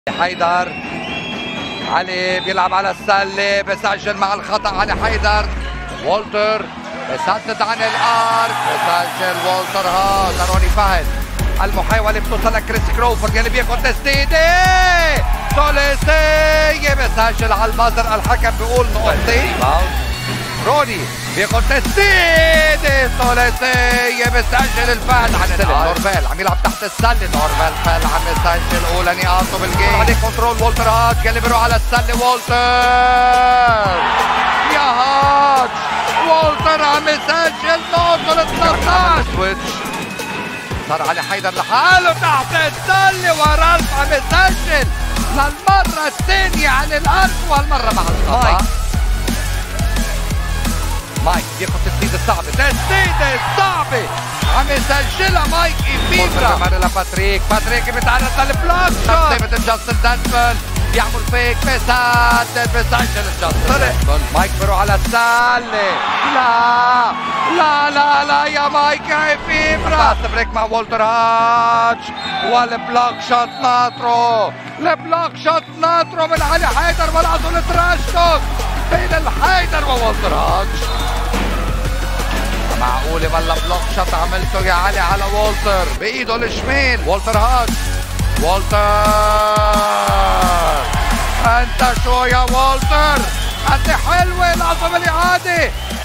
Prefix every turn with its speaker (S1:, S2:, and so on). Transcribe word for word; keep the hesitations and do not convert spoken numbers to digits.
S1: حيدر علي بيلعب على السله، بسجل مع الخطا علي حيدر. والتر بسدد عن الارك، بسجل والتر هذا روني فهد. المحاوله بتوصل لكريس كروفورد يلي بياخذ تسديده ثلاثيه، بسجل على البازر. الحكم بيقول نقطتين. روني بياخذ تسديده ثلاثيه، بسجل الفهد عن السله. نورفيل عم يلعب تحت السله، نورفيل فال عم يسجل اولى نقاطه بالجيم. عليه كنترول والتر هاتش يلي بيروح على السله. والتر يا هاتش، والتر عم يسجل نقطه ال ثلاثة عشر. سويتش صار علي حيدر لحاله تحت السله، ورالف عم يسجل للمره الثانيه عن الارض، وهالمره مع الخطا. مايك بياخد تسديده صعبه، تسديده صعبه عم يسجلها مايك إيفيبرا. مرة لباتريك، باتريك بيتعرض للبلوك شوت. مثل جاستن دانسون بيعمل فيك، بيسدد بيسجل جاستن دانسون. مايك بيروح على السله، لا لا لا لا يا مايك يا إيفيبرا. باس بريك مع والتر هاتش، والبلوك شوت ناترو، البلوك شوت ناترو من علي حيدر، والعزو التراش توك بين الحيدر ووالتر هاتش. معقولة والله بلوك شوت عملته يا علي على والتر بايده الشمال. والتر هاتش، والتر انت شو يا والتر، قد حلوة العصا بالاعادة.